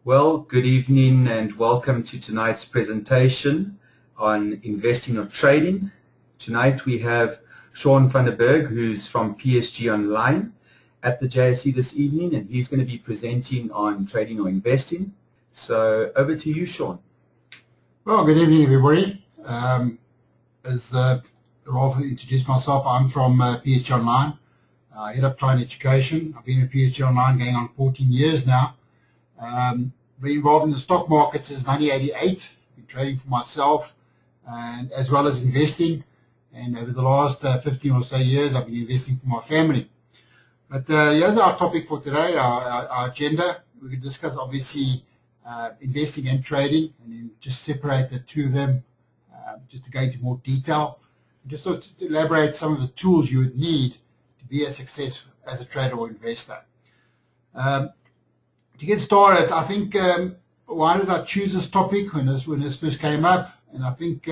Well, good evening and welcome to tonight's presentation on investing or trading. Tonight we have Shaun van der Berg, who's from PSG Online at the JSE this evening, and he's going to be presenting on trading or investing. So over to you, Shaun. Well, good evening, everybody. As Rolf introduced myself, I'm from PSG Online. I head up client education. I've been in PSG Online going on 14 years now. Been involved in the stock market since 1988. Been trading for myself and as well as investing. And over the last 15 or so years, I've been investing for my family. But here's our topic for today, our agenda. We can discuss obviously investing and trading, and then just separate the two of them, just to go into more detail, and just to elaborate some of the tools you would need to be a success as a trader or investor. To get started, I think why did I choose this topic when this first came up? And I think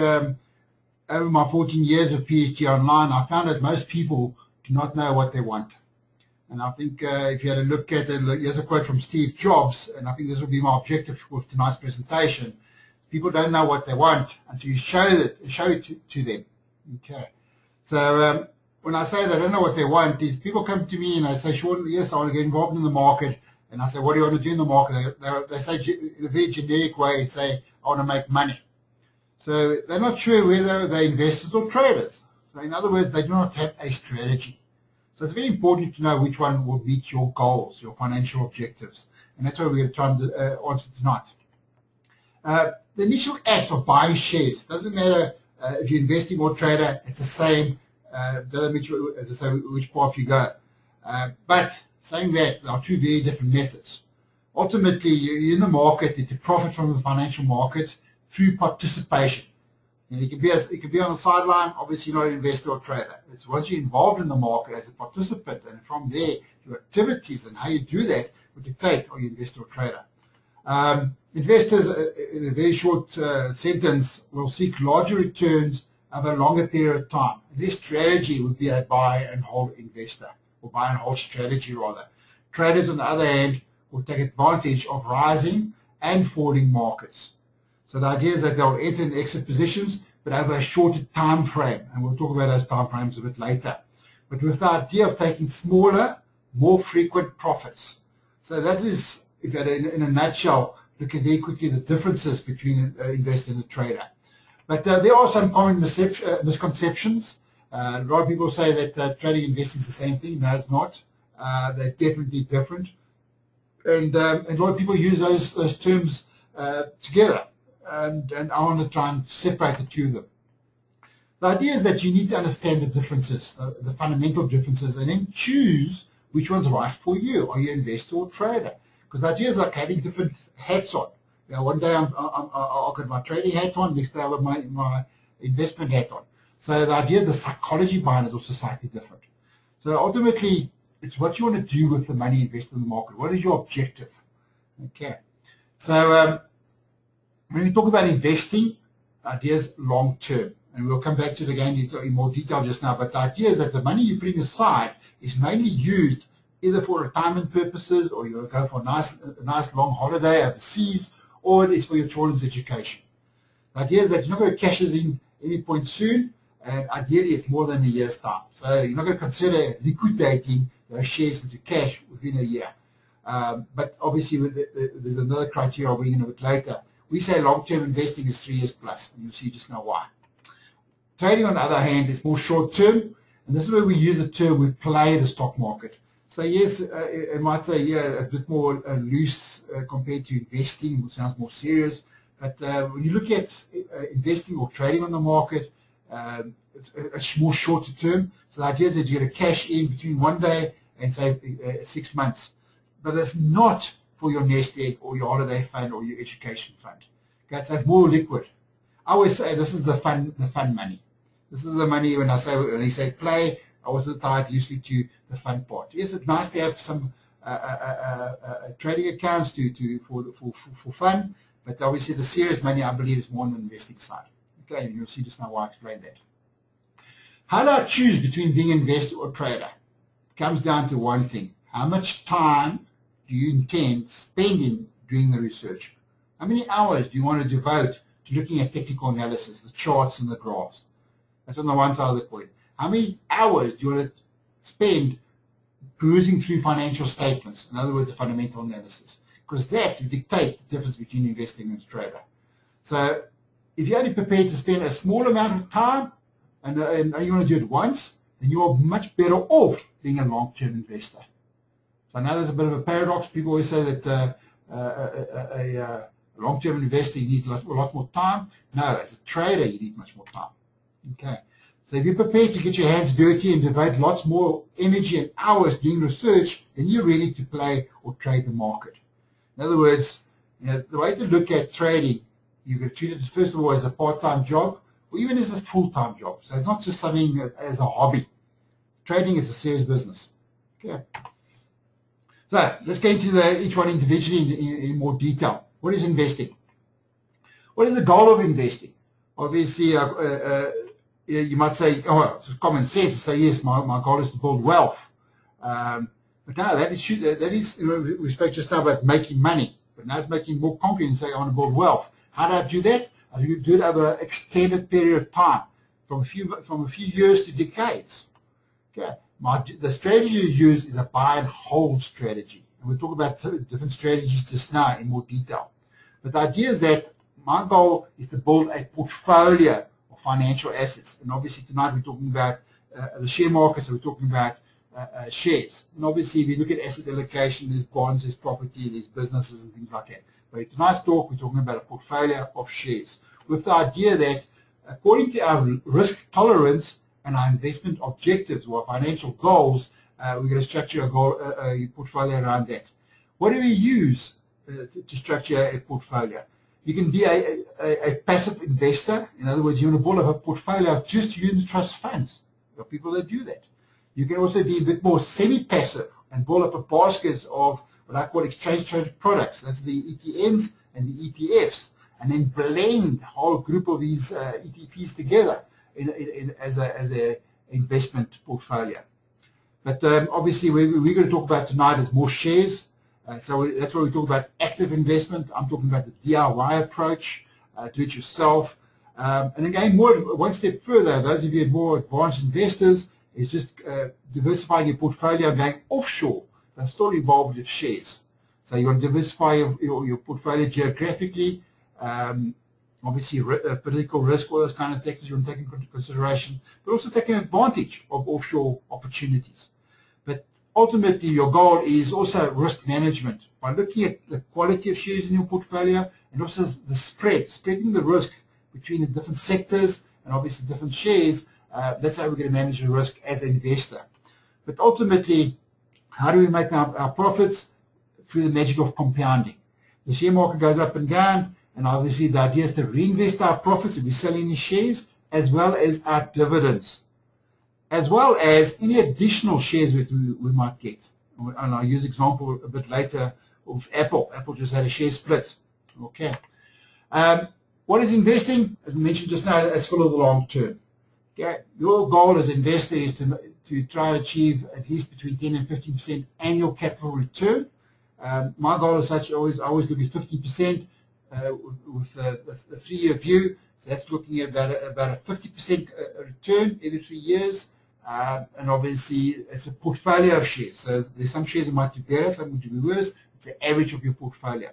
over my 14 years of PSG Online, I found that most people do not know what they want. And I think if you had a look at it, here's a quote from Steve Jobs, and I think this will be my objective with tonight's presentation. People don't know what they want until you show it to them. Okay. So when I say they don't know what they want, is people come to me and they say, Shaun, yes, I want to get involved in the market. And I say, what do you want to do in the market? They say in a very generic way, say, I want to make money. So they're not sure whether they're investors or traders. So in other words, they do not have a strategy. So it's very important to know which one will meet your goals, your financial objectives. And that's what we're going to try and answer tonight. The initial act of buying shares, doesn't matter if you're investing or trader, it's the same, doesn't matter, as I say, which path you go. But saying that, there are two very different methods. Ultimately, you're in the market to profit from the financial markets through participation. And it can be on the sideline, obviously not an investor or trader. It's once you're involved in the market as a participant, and from there, your activities and how you do that will dictate are you an investor or trader. Investors, in a very short sentence, will seek larger returns over a longer period of time. This strategy would be a buy and hold investor, or buy and hold strategy rather. Traders, on the other hand, will take advantage of rising and falling markets. So the idea is that they'll enter and exit positions, but over a shorter time frame, and we'll talk about those time frames a bit later. But with the idea of taking smaller, more frequent profits. So that is, if you had in a nutshell, look at very quickly the differences between an investor and a trader. But there are some common misconceptions. A lot of people say that trading and investing is the same thing. No, it's not. They're definitely different. And a lot of people use those terms together. And I want to try and separate the two of them. The idea is that you need to understand the differences, the fundamental differences, and then choose which one's right for you. Are you an investor or trader? Because the idea is like having different hats on. You know, one day I've got my trading hat on, next day I've got my investment hat on. So the idea, the psychology behind it is also slightly different. So ultimately, it's what you want to do with the money invested in the market. What is your objective? Okay. So when we talk about investing, the idea is long term. And we'll come back to it again in more detail just now. But the idea is that the money you're putting aside is mainly used either for retirement purposes, or you'll go for a nice long holiday overseas, or it is for your children's education. The idea is that you're not going to cash this in any point soon, and ideally it's more than a year's time. So you're not going to consider liquidating those shares into cash within a year. But obviously there's another criteria I'll bring in a bit later. We say long-term investing is 3 years plus, and you'll see just now why. Trading, on the other hand, is more short-term, and this is where we use the term we play the stock market. So yes, it might say, yeah, a bit more loose compared to investing, which sounds more serious. But when you look at investing or trading on the market, it's more shorter term. So the idea is that you're going to cash in between one day and say 6 months. But it's not for your nest egg or your holiday fund or your education fund. Okay, so it's more liquid. I always say this is the fun money. This is the money when you say play, I always tie it usually to the fun part. Yes, it's nice to have some trading accounts for fun, but obviously the serious money, I believe, is more on the investing side. Okay, and you'll see just now why I explained that. How do I choose between being an investor or trader? It comes down to one thing. How much time do you intend spending doing the research? How many hours do you want to devote to looking at technical analysis, the charts and the graphs? That's on the one side of the coin. How many hours do you want to spend perusing through financial statements, in other words, a fundamental analysis? Because that will dictate the difference between investing and a trader. So if you're only prepared to spend a small amount of time and you want to do it once, then you are much better off being a long-term investor. So I know there's a bit of a paradox. People always say that a long-term investor, you need a lot more time. No, as a trader, you need much more time. Okay. So if you're prepared to get your hands dirty and devote lots more energy and hours doing research, then you're ready to play or trade the market. In other words, the way to look at trading, you can treat it first of all as a part-time job or even as a full-time job. So it's not just something as a hobby. Trading is a serious business. Okay. So let's get into each one individually in more detail. What is investing? What is the goal of investing? Obviously, you might say, oh, it's common sense to say, yes, my goal is to build wealth. But no, that is we spoke just now about making money, but now it's making more concrete and say, I want to build wealth. How do I do that? I do it over an extended period of time, from a few years to decades. Okay. The strategy you use is a buy and hold strategy. And we'll talk about different strategies just now in more detail. But the idea is that my goal is to build a portfolio of financial assets. And obviously tonight we're talking about the share market, so we're talking about shares. And obviously if you look at asset allocation, there's bonds, there's property, there's businesses and things like that. But in tonight's talk, we're talking about a portfolio of shares with the idea that according to our risk tolerance and our investment objectives or financial goals, we're going to structure a portfolio around that. What do we use to structure a portfolio? You can be a passive investor. In other words, you want to build up a portfolio of just unit trust funds. There are people that do that. You can also be a bit more semi-passive and build up a basket of what I call exchange-traded products. That's the ETNs and the ETFs, and then blend a whole group of these ETPs together as an investment portfolio. But obviously, we're going to talk about tonight is more shares. So that's why we talk about active investment. I'm talking about the DIY approach, do it yourself. And again, one step further, those of you more advanced investors, is just diversifying your portfolio and going offshore. That's still involved with shares. So you want to diversify your portfolio geographically. Obviously, political risk, all those kind of factors you want to take into consideration, but also taking advantage of offshore opportunities. But ultimately, your goal is also risk management by looking at the quality of shares in your portfolio and also the spreading the risk between the different sectors and obviously different shares. That's how we're going to manage the risk as an investor. But ultimately, how do we make our profits? Through the magic of compounding. The share market goes up and down, and obviously the idea is to reinvest our profits if we sell any shares, as well as our dividends, as well as any additional shares that we might get. And I'll use an example a bit later of Apple. Apple just had a share split. Okay. What is investing? As we mentioned just now, it's for the long term. Okay. Your goal as an investor is to try and achieve at least between 10 and 15% annual capital return. My goal is such, I always look at 50% with the 3-year view. So that's looking at about a 50% return every 3 years. And obviously, it's a portfolio of shares. So there's some shares that might do better, some would do worse. It's the average of your portfolio.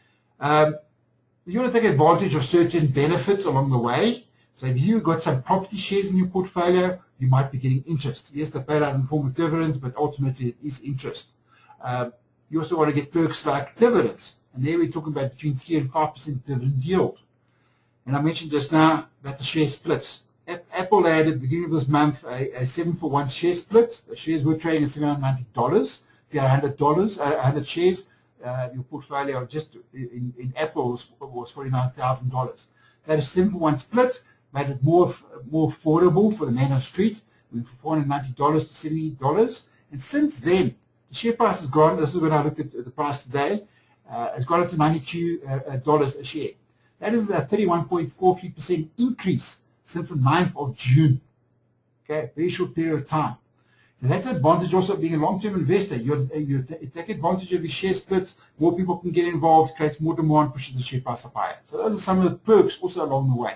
You want to take advantage of certain benefits along the way. So if you've got some property shares in your portfolio, you might be getting interest. Yes, they pay out in the form of dividends, but ultimately it is interest. You also want to get perks like dividends. And there we're talking about between 3 and 5% dividend yield. And I mentioned just now about the share splits. Apple had at the beginning of this month a 7-for-1 share split. The shares were trading at $790. If you had $100 shares, your portfolio just in Apple was $49,000. That is 7-for-1 split, made it more affordable for the man on the street. We went from $490 to $70. And since then, the share price has gone, this is when I looked at the price today, has gone up to $92 a share. That is a 31.43% increase since the 9th of June. Okay, very short period of time. So that's the advantage also of being a long-term investor. You take advantage of your share splits, more people can get involved, creates more demand, pushes the share price up higher. So those are some of the perks also along the way.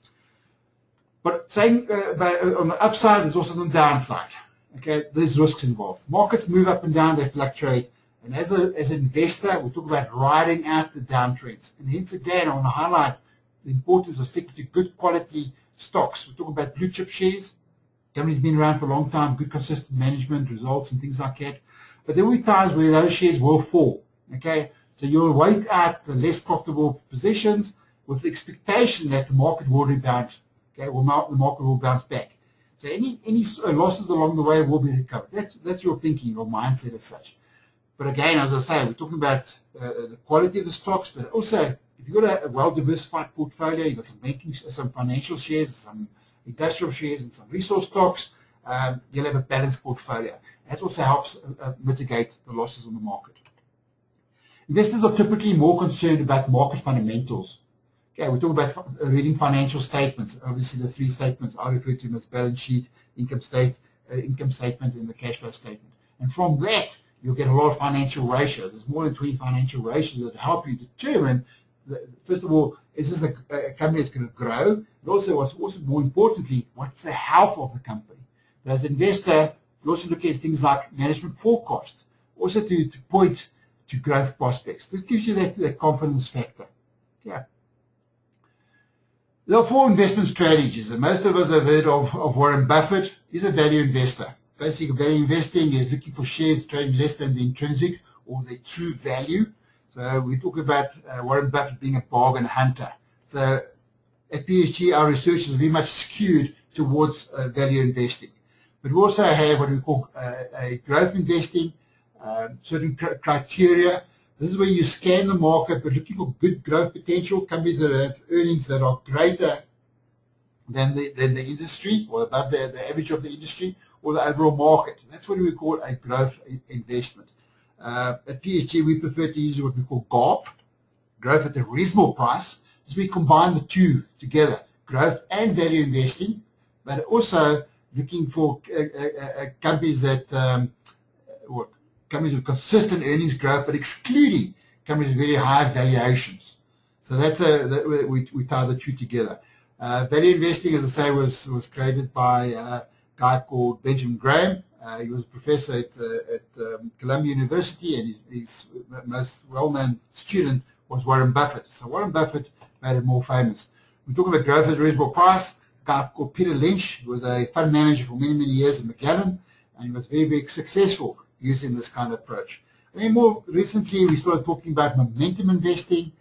But saying on the upside, there's also the downside. Okay, there's risks involved. Markets move up and down, they fluctuate. And as an investor, we talk about riding out the downtrends. And hence again, I want to highlight the importance of sticking to good quality stocks. We're talking about blue chip shares. Companies been around for a long time, good consistent management, results and things like that. But there will be times where those shares will fall. Okay, so you'll wait out the less profitable positions with the expectation that the market will rebound. Okay, the market will bounce back. So any losses along the way will be recovered. That's your thinking, your mindset as such. But again, as I say, we're talking about the quality of the stocks, but also if you've got a well-diversified portfolio, you've got some financial shares, some industrial shares, and some resource stocks, you'll have a balanced portfolio. That also helps mitigate the losses on the market. Investors are typically more concerned about market fundamentals. Okay, we talk about reading financial statements. Obviously, the three statements I refer to them as balance sheet, income statement, and the cash flow statement. And from that, you'll get a lot of financial ratios. There's more than 20 financial ratios that help you determine, first of all, is this a company that's going to grow? But also, what's also more importantly, what's the health of the company? But as an investor, you also look at things like management forecasts, also to point to growth prospects. This gives you that confidence factor. Yeah. There are 4 investment strategies, and most of us have heard of Warren Buffett. He's a value investor. Basically, value investing is looking for shares trading less than the intrinsic or the true value. So we talk about Warren Buffett being a bargain hunter. So at PSG, our research is very much skewed towards value investing. But we also have what we call a growth investing, certain criteria. This is where you scan the market, but looking for good growth potential, companies that have earnings that are greater than the industry, or above the average of the industry, or the overall market. That's what we call a growth investment. At PSG, we prefer to use what we call GARP, growth at a reasonable price. As we combine the two together, growth and value investing, but also looking for companies that companies with consistent earnings growth, but excluding companies with very high valuations. So that's we tie the two together. Value investing, as I say, was created by a guy called Benjamin Graham. He was a professor at Columbia University, and his most well-known student was Warren Buffett. So Warren Buffett made it more famous. We're talking about growth at a reasonable price. A guy called Peter Lynch, who was a fund manager for many, many years at Magellan, and he was very, very successful using this kind of approach. And then more recently, we started talking about momentum investing.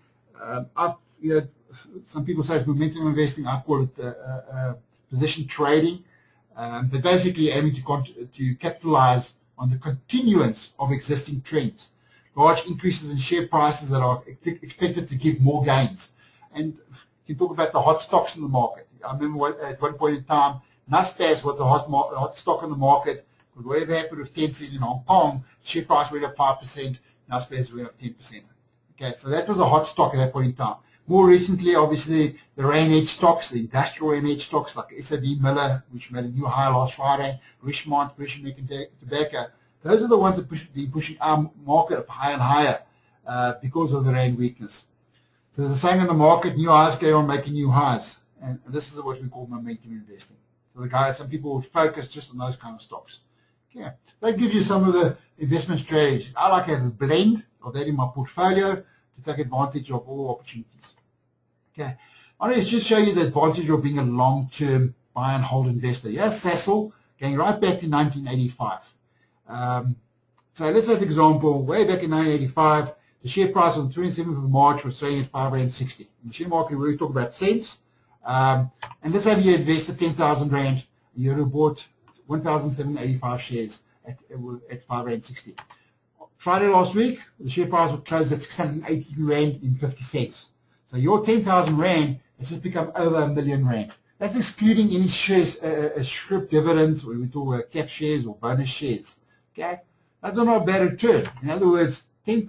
Some people say it's momentum investing. I call it position trading. But basically aiming to capitalize on the continuance of existing trends. Large increases in share prices that are expected to give more gains. And you can talk about the hot stocks in the market. I remember at one point in time, Naspers was the hot stock in the market. But whatever happened with Tencent in Hong Kong, share price went up 5%, Naspers went up 10%. Okay, so that was a hot stock at that point in time. More recently, obviously, the rain edge stocks, the industrial rain edge stocks like SAB Miller, which made a new high last Friday, Richemont, British American Tobacco, those are the ones that are pushing our market up higher and higher because of the rand weakness. So there's a saying in the market, new highs go on making new highs. And this is what we call momentum investing. So some people would focus just on those kind of stocks. Okay. That gives you some of the investment strategies. I like to have a blend of that in my portfolio to take advantage of all opportunities. Okay, I want to just show you the advantage of being a long-term buy and hold investor. Here's Sasol, going right back to 1985. So let's have an example. Way back in 1985, the share price on the 27th of March was trading at $5.60. In the share market, we talk about cents. And let's have you invested 10,000 Rand. You would have bought 1,785 shares at $5.60. Friday last week, the share price was closed at 618 Rand in 50 cents. So your 10,000 Rand has just become over R1 million. That's excluding any shares, scrip dividends, where we talk about cap shares or bonus shares. Okay, that's not a bad return. In other words,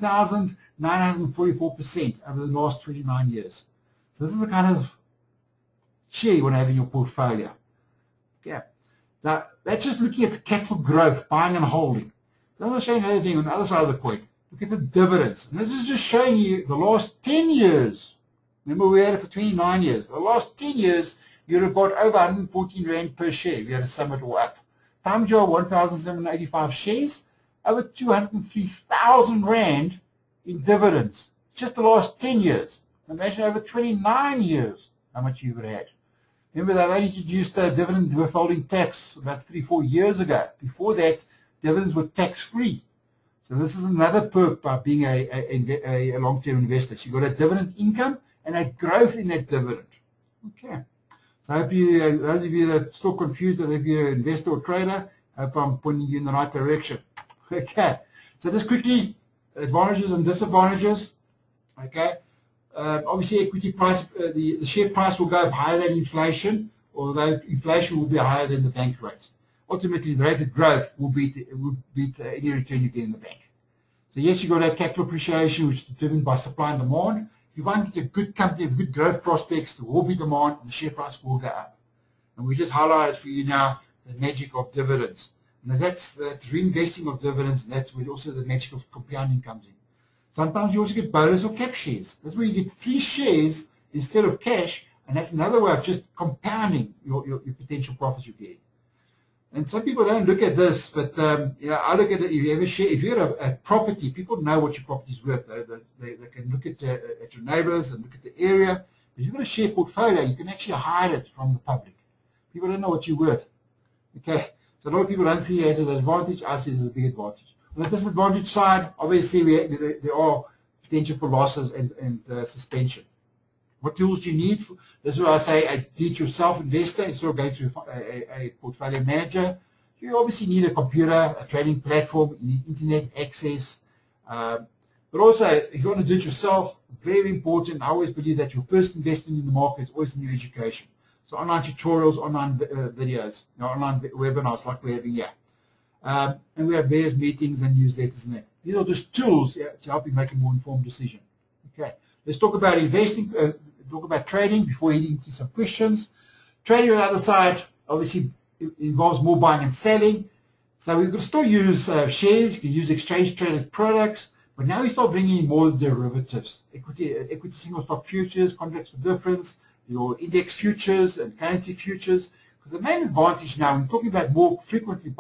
10,944% over the last 29 years. So this is the kind of share you want to have in your portfolio. Okay. Now, that's just looking at the capital growth, buying and holding. Then I'm going to show you another thing on the other side of the coin. Look at the dividends. And this is just showing you the last 10 years. Remember, we had it for 29 years. The last 10 years, you'd have got over 114 Rand per share if you had to sum it all up. Times your 1,785 shares, over 203,000 Rand in dividends. Just the last 10 years. Imagine over 29 years how much you would have had. Remember, they've only introduced a dividend withholding tax about 3-4 years ago. Before that, dividends were tax-free. So this is another perk by being a long-term investor. So you've got a dividend income and a growth in that dividend. Okay. So I hope you, those of you that are still confused, if you're an investor or trader, I hope I'm pointing you in the right direction. Okay. So just quickly, advantages and disadvantages. Okay. Obviously, equity price, the share price will go up higher than inflation, although inflation will be higher than the bank rate. Ultimately, the rate of growth will beat any return you get in the bank. So yes, you've got that capital appreciation, which is determined by supply and demand. If you want to get a good company with good growth prospects, there will be demand, and the share price will go up. And we just highlighted for you now the magic of dividends. And that's reinvesting of dividends, and that's where also the magic of compounding comes in. Sometimes you also get bonus or cap shares. That's where you get free shares instead of cash, and that's another way of just compounding your potential profits you get. And some people don't look at this, but I look at it. If you have a share, if you have a property, people know what your property is worth. They can look at your neighbors and look at the area. If you've got a share portfolio, you can actually hide it from the public. People don't know what you're worth. Okay, so a lot of people don't see it as an advantage. I see it as a big advantage. On the disadvantage side, obviously, there are potential for losses and suspension. What tools do you need? This is where I say a do-it-yourself investor instead of going through a portfolio manager. You obviously need a computer, a trading platform, you need internet access. But also, if you want to do it yourself, very important, I always believe that your first investment in the market is always in your education. So online tutorials, online videos, online webinars like we're having here. And we have various meetings and newsletters and that. These are just tools to help you make a more informed decision. Okay, let's talk about investing, talk about trading before heading into some questions. Trading on the other side obviously involves more buying and selling. So we can still use shares, you can use exchange traded products, but now we start bringing in more derivatives, equity single stock futures, contracts for difference, your index futures and currency futures. Because the main advantage now, when we're talking about more frequently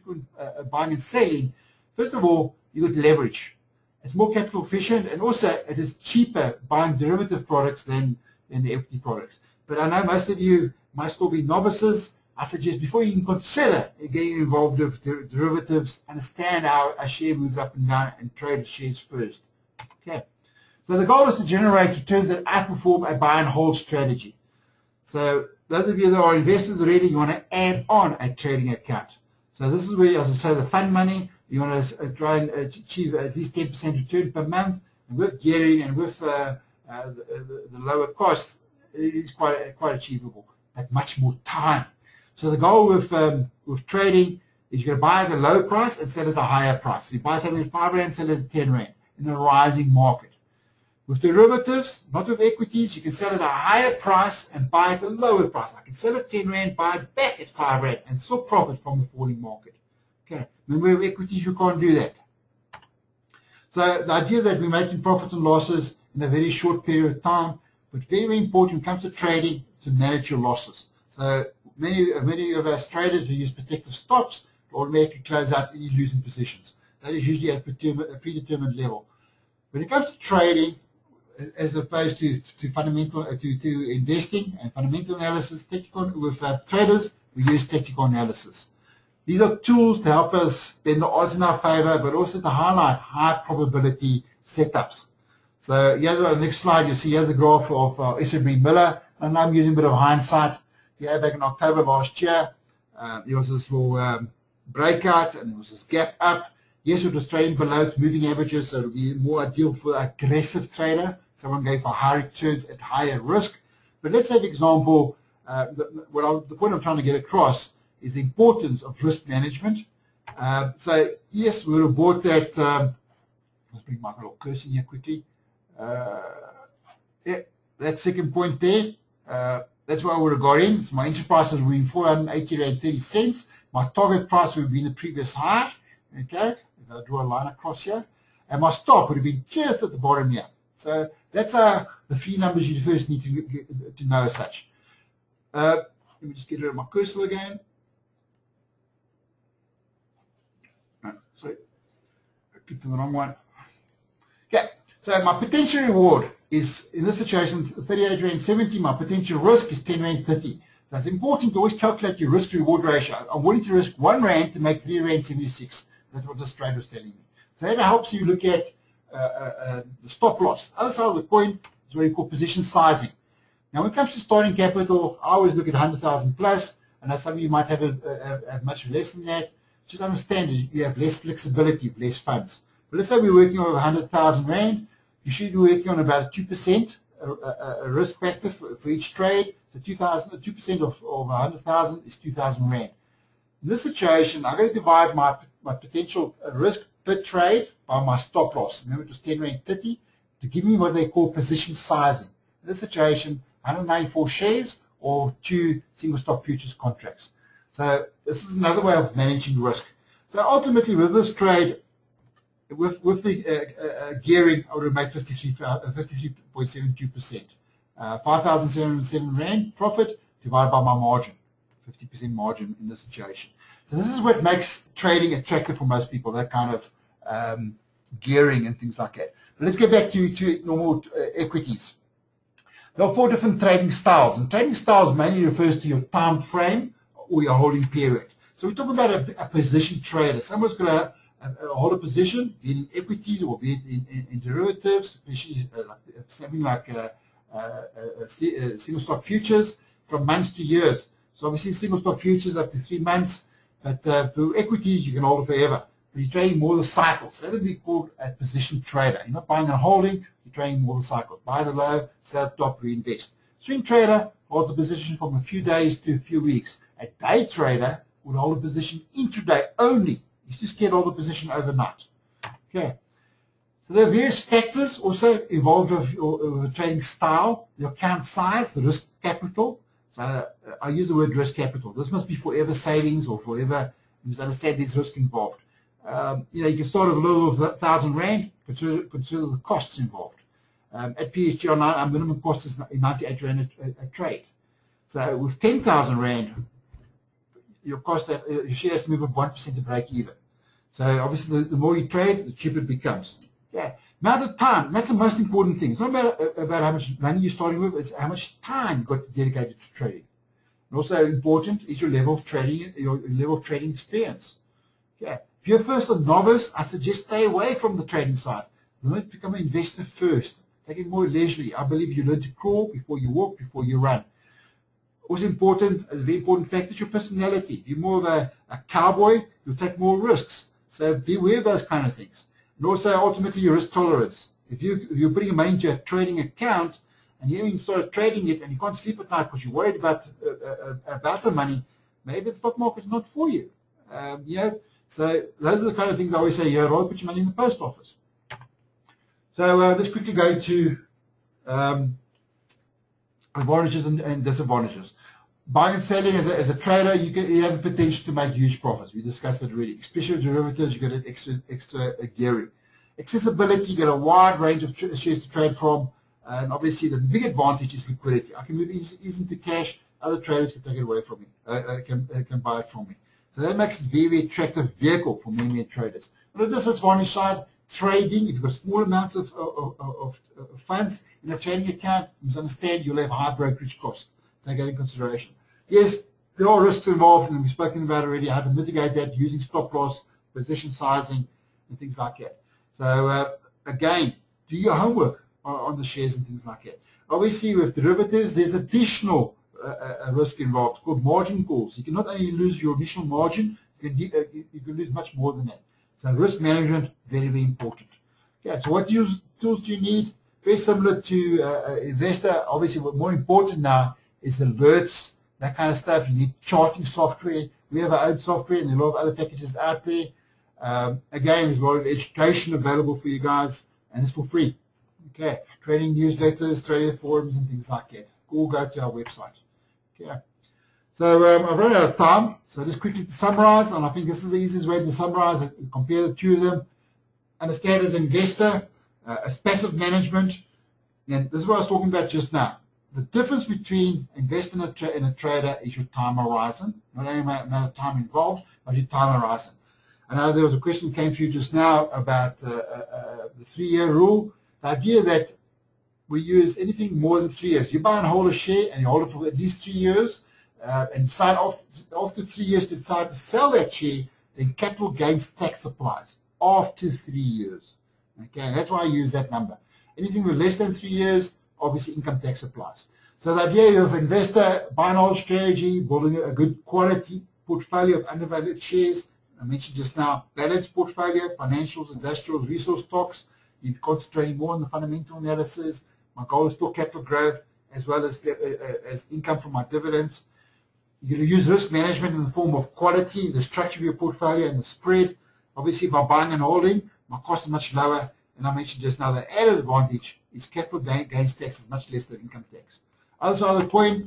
buying and selling, first of all, you got leverage. It's more capital efficient, and also it is cheaper buying derivative products than the equity products. But I know most of you might still be novices. I suggest before you even consider getting involved with derivatives, understand how a share moves up and down and trade shares first. Okay. So the goal is to generate returns that outperform a buy and hold strategy. So those of you that are investors already, you want to add on a trading account. So this is where, as I say, the fund money, you want to try and achieve at least 10% return per month. And with gearing and with the lower costs, it is quite achievable, but much more time. So the goal with trading is you're going to buy at a low price and sell at a higher price. So you buy something at 5 Rand, sell it at 10 Rand in a rising market. With derivatives, not with equities, you can sell at a higher price and buy at a lower price. I can sell at 10 Rand, buy it back at 5 Rand and still profit from the falling market. Okay, remember with equities you can't do that. So the idea is that we're making profits and losses in a very short period of time, but very important when it comes to trading to manage your losses. So many of us traders who use protective stops to automatically close out any losing positions. That is usually at a predetermined level. When it comes to trading, as opposed to fundamental to investing and fundamental analysis, with traders we use tactical analysis. These are tools to help us bend the odds in our favor, but also to highlight high probability setups. So here's the next slide. You see here's a graph of S&P Miller, and I'm using a bit of hindsight. Yeah, back in October last year, there was this little breakout, and there was this gap up. Yes, it was trading below its moving averages, so it would be more ideal for an aggressive trader, someone going for high returns at higher risk. But let's have an example. The point I'm trying to get across is the importance of risk management. So yes, we would have bought that. Let's bring my little cursor in here quickly. Yeah, that second point there. that's why I would have got in. So my entry price would have been 480 Rand 30 cents. My target price would have been the previous high. Okay, if I draw a line across here. And my stop would have been just at the bottom here. So that's the three numbers you first need to know as such. Let me just get rid of my cursor again. Sorry, I clicked on the wrong one. Okay, so my potential reward is, in this situation, 38 Rand 70. My potential risk is 10 Rand 30. So it's important to always calculate your risk-reward ratio. I'm willing to risk 1 Rand to make 3 Rand 76. That's what this trade was telling me. So that helps you look at the stop loss. Other side of the coin is what you call position sizing. Now, when it comes to starting capital, I always look at 100,000 plus. And some of you might have much less than that. Just understand that you have less flexibility, less funds. But let's say we're working on 100,000 Rand. You should be working on about a 2% risk factor for each trade. So 2% of 100,000 is 2,000 Rand. In this situation, I'm going to divide my potential risk per trade by my stop loss. Remember, it was 10 Rand 30 to give me what they call position sizing. In this situation, 194 shares or 2 single stock futures contracts. So this is another way of managing risk. So ultimately, with this trade, with the gearing, I would have made 53.72%. 5,707 Rand profit divided by my margin, 50% margin in this situation. So this is what makes trading attractive for most people, that kind of gearing and things like that. But let's get back to normal equities. There are 4 different trading styles, and trading styles mainly refers to your time frame or your holding period. So we're talking about a position trader. Someone's going to hold a position, be it in equities or be it in derivatives, especially something like single stock futures from months to years. So obviously single stock futures up to 3 months, but for equities you can hold it forever. But you're trading more the cycles. So that would be called a position trader. You're not buying and holding, you're trading more the cycle. Buy the low, sell at top, reinvest. Swing trader holds a position from a few days to a few weeks. A day trader would hold a position intraday only. You just can't hold a position overnight. Okay. So there are various factors also involved with your trading style, the account size, the risk capital. So I use the word risk capital. This must be forever savings or forever. You must understand there's risk involved. You can start with a little of 1,000 Rand, consider the costs involved. At PSG Online, our minimum cost is 98 Rand a trade. So with 10,000 Rand, your share has to move up 1% to break even. So obviously the more you trade, the cheaper it becomes. Yeah. Now the time, that's the most important thing. It's not about how much money you're starting with, it's how much time you've got dedicated to trading. And also important is your level of trading, experience. Yeah. If you're first a novice, I suggest stay away from the trading side. Learn to become an investor first. Take it more leisurely. I believe you learn to crawl before you walk, before you run. Also important, a very important factor is your personality. If you're more of a cowboy, you'll take more risks. So be aware of those kind of things. And also ultimately your risk tolerance. If you're putting your money into a trading account and you haven't started trading it and you can't sleep at night because you're worried about the money, maybe the stock market's not for you. So those are the kind of things I always say, I'd rather put your money in the post office. So let's quickly go to advantages and disadvantages. Buying and selling as a trader, you have the potential to make huge profits. We discussed that already. Especially with derivatives, you get an extra gearing. Accessibility, you get a wide range of shares to trade from. And obviously, the big advantage is liquidity. I can move easy into cash. Other traders can take it away from me. Can buy it from me. So that makes it a very attractive vehicle for many traders. On the disadvantage side, trading, if you've got small amounts of funds in a trading account, you must understand you'll have high brokerage costs. Take that in consideration. Yes, there are risks involved, and we've spoken about already how to mitigate that using stop loss, position sizing, and things like that. So again, do your homework on the shares and things like that. Obviously, with derivatives, there's additional risk involved. It's called margin calls. You can not only lose your initial margin, you can lose much more than that. So risk management, very, very important. Okay, so what tools do you need? Very similar to investor. Obviously, what's more important now is alerts, that kind of stuff. You need charting software. We have our own software, and there are a lot of other packages out there. Again, there's a lot of education available for you guys, and it's for free. Okay, trading newsletters, trading forums, and things like that. All go to our website. Okay. So I've run out of time, so just quickly to summarize, and I think this is the easiest way to summarize it, compare the two of them. Understand as an investor, as passive management, and this is what I was talking about just now. The difference between investing in a trader is your time horizon, not only amount of time involved, but your time horizon. I know there was a question that came through just now about the 3-year rule. The idea that we use anything more than 3 years. You buy and hold a share, and you hold it for at least 3 years, and decide after 3 years to decide to sell that share, then capital gains tax applies after 3 years. Okay, that's why I use that number. Anything with less than 3 years, obviously income tax applies. So the idea of investor buy and hold strategy, building a good quality portfolio of undervalued shares. I mentioned just now, balanced portfolio, financials, industrials, resource stocks. You're concentrating more on the fundamental analysis. My goal is still capital growth as well as income from my dividends. You're going to use risk management in the form of quality, the structure of your portfolio, and the spread. Obviously, by buying and holding, my cost is much lower. And I mentioned just now, the added advantage is capital gains tax is much less than income tax. Other side of the coin,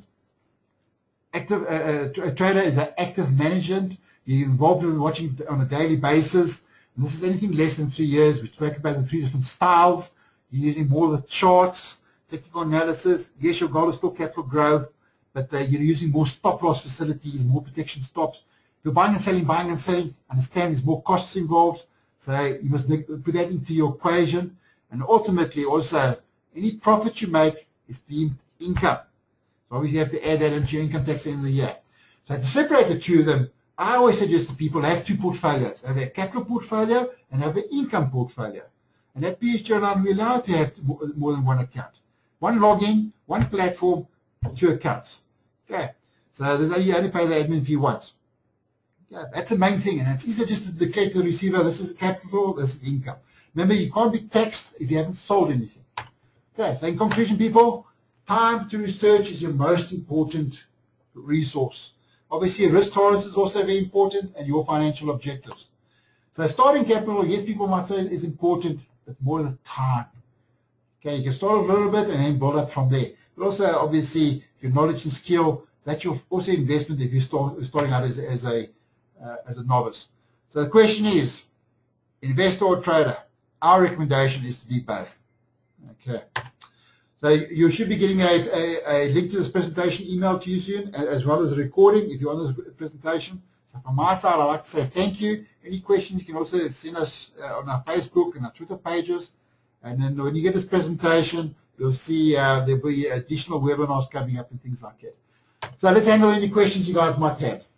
a trader is an active management. You're involved in watching on a daily basis. And this is anything less than 3 years. We spoke about the 3 different styles. You're using more of the charts, technical analysis. Yes, your goal is still capital growth, but you're using more stop-loss facilities, more protection stops. You're buying and selling, understand there's more costs involved. So you must put that into your equation. And ultimately, also, any profit you make is deemed income. So obviously, you have to add that into your income tax at the end of the year. So to separate the two of them, I always suggest to people have 2 portfolios. Have a capital portfolio and have an income portfolio. And at PSG Online, we're allowed to have more than one account. One login, one platform, 2 accounts. Okay. So you only pay the admin fee once. Okay. That's the main thing. And it's easier just to declare to the receiver, this is capital, this is income. Remember, you can't be taxed if you haven't sold anything. Okay. So in conclusion, people, time to research is your most important resource. Obviously, risk tolerance is also very important, and your financial objectives. So starting capital, yes, people might say is important, but more the time. Okay, you can start a little bit and then build up from there. But also, obviously, your knowledge and skill, that's your also investment if you're starting out as a novice. So the question is, investor or trader? Our recommendation is to be both. Okay. So you should be getting a link to this presentation emailed to you soon, as well as a recording if you're on this presentation. So from my side, I'd like to say thank you. Any questions, you can also send us on our Facebook and our Twitter pages. And then when you get this presentation, you'll see there'll be additional webinars coming up and things like that. So let's handle any questions you guys might have.